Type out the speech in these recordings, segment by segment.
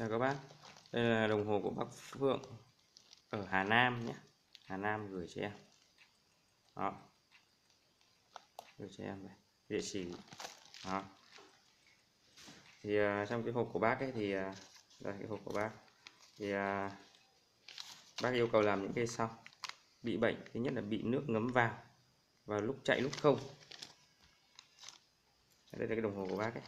Chào các bác, đây là đồng hồ của bác Phượng ở Hà Nam nhé. Hà Nam gửi cho em. Đó, gửi cho em này, địa chỉ. Đó. Thì trong cái hộp của bác ấy thì đây cái hộp của bác thì bác yêu cầu làm những cái sau. Bị bệnh, thứ nhất là bị nước ngấm vào lúc chạy lúc không. Đây là cái đồng hồ của bác ấy.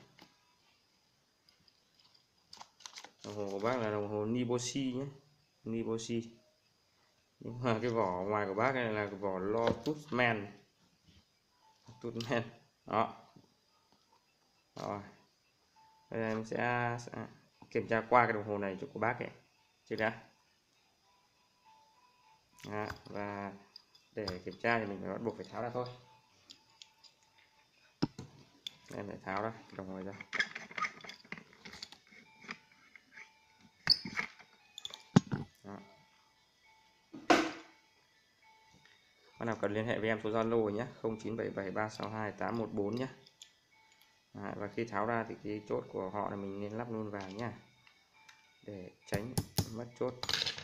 Đồng hồ của bác là đồng hồ Niboshi nhé, Niboshi. Nhưng mà cái vỏ ngoài của bác này là cái vỏ Lotusman. Đó. Rồi. Bây giờ em sẽ kiểm tra qua cái đồng hồ này của bác ấy trước đã. Đó. Và để kiểm tra thì mình phải bắt buộc phải tháo ra thôi. Em phải tháo ra cái đồng hồ này ra. Đó. Bạn nào cần liên hệ với em số Zalo nhé, 0977362814 nhé. Và khi tháo ra thì cái chốt của họ là mình nên lắp luôn vào nhé, để tránh mất chốt.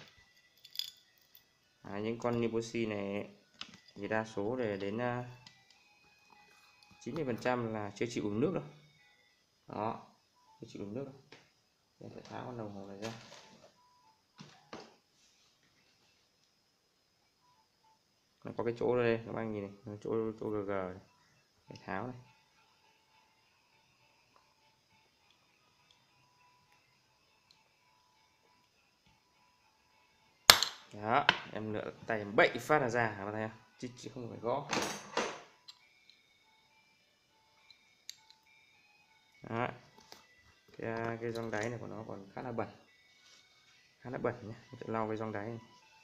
Những con Niboshi này thì đa số để đến 90% là chưa chịu uống nước đâu. Đó, chưa chịu uống nước đâu. Em sẽ tháo con đồng hồ này ra. Nó có cái chỗ đây các bạn nhìn này, chỗ GG này. Để tháo này. Đó, em lựa tay em bậy phát là ra các bạn thấy không? Chứ không phải gõ. Đó. Cái gioăng đáy này của nó còn khá là bẩn nhé. Mình sẽ lau cái gioăng đáy này.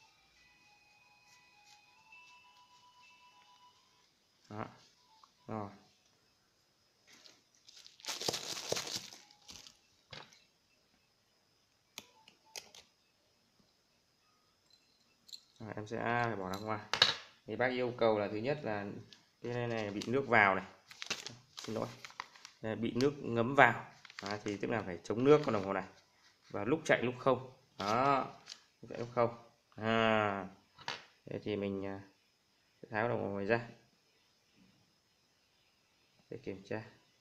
Đó. Rồi. Rồi, em sẽ phải bỏ ra ngoài. Thì bác yêu cầu là thứ nhất là cái này bị nước vào này, xin lỗi, bị nước ngấm vào. Đó, thì tức là phải chống nước con đồng hồ này và lúc chạy lúc không. Đó, lúc chạy lúc không. Thế thì mình sẽ tháo đồng hồ này ra để kiểm tra.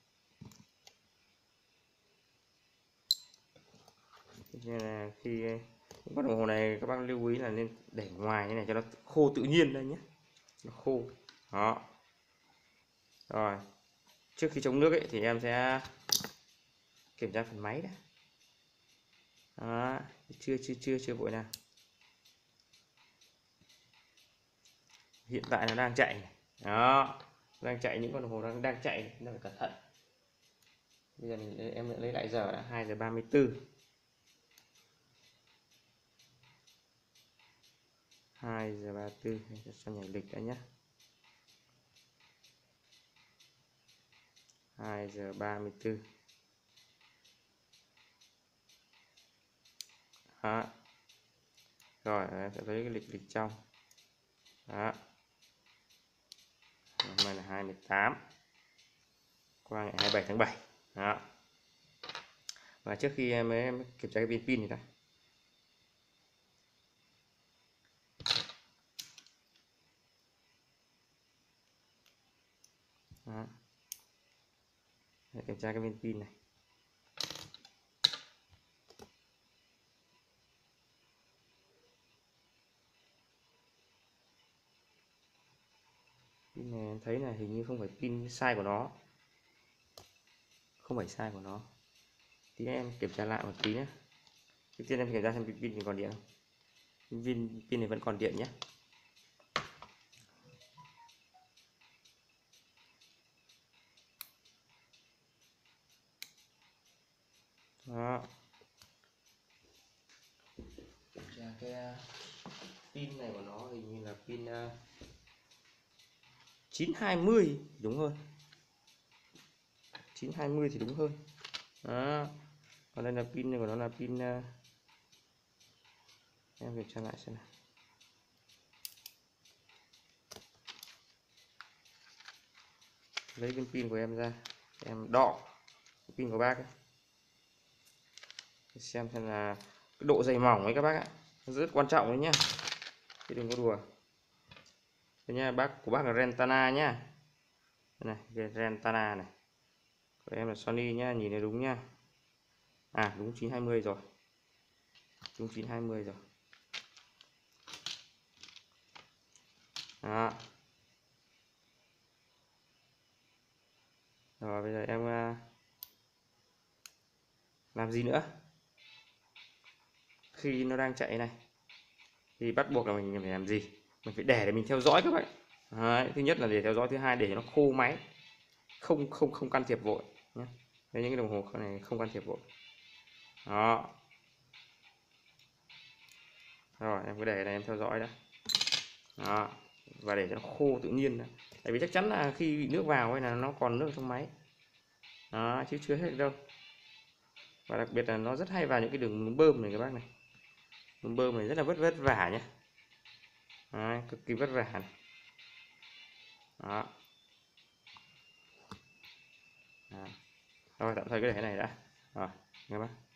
Nên là khi con đồng hồ này các bác lưu ý là nên để ngoài như này cho nó khô tự nhiên đây nhé, nó khô. Đó. Rồi, trước khi chống nước ấy thì em sẽ kiểm tra phần máy đã. Đó, chưa vội nào. Hiện tại nó đang chạy này. Đó, đang chạy, những con đồng hồ đang chạy nó phải cẩn thận. Bây giờ em lấy lại giờ đã 2:34. 2:34 cho nhảy lịch đã nhé. 2:34. Đó. Rồi em sẽ lấy cái lịch trong. Đó. Hôm nay là 28 qua ngày 27 tháng 7. Đó. Và trước khi em kiểm tra cái pin này ta. Đó. Để kiểm tra cái viên pin này. Pin này em thấy là hình như không phải pin size của nó. Không phải size của nó. Tí em kiểm tra lại một tí nhé. Trước tiên em kiểm tra xem pin còn điện không. Pin này vẫn còn điện nhé. Đó. Kiểm tra cái pin này của nó hình như là pin 920 đúng hơn. 920 thì đúng hơn. Đó. Còn đây là pin này của nó là pin em kiểm tra lại xem nào. Lấy viên pin của em ra, em đọ pin của bác ấy. xem là cái độ dày mỏng ấy các bác ạ, rất quan trọng đấy nhá, chứ đừng có đùa. Đây nha, của bác là Rentana nhá, đây này cái Rentana này, của em là Sony nhá, nhìn thấy đúng nhá. Đúng 920 rồi, đúng 920 rồi đó. Rồi bây giờ em làm gì nữa, khi nó đang chạy này thì bắt buộc là mình phải làm gì, mình phải để mình theo dõi các bạn. Đấy, thứ nhất là để theo dõi, thứ hai để cho nó khô máy, không can thiệp vội nhé. Đây, những cái đồng hồ này không can thiệp vội đó. Rồi em cứ để này, em theo dõi đó, đó. Và để cho nó khô tự nhiên đó. Tại vì chắc chắn là khi bị nước vào hay là nó còn nước trong máy đó, chứ chưa hết đâu. Và đặc biệt là nó rất hay vào những cái đường núm bơm này các bác này, núm bơm này rất là vất vả nhé. Đấy, cực kỳ vất vả này. Đó. Đó. Rồi tạm thời cái để này đã rồi các bác.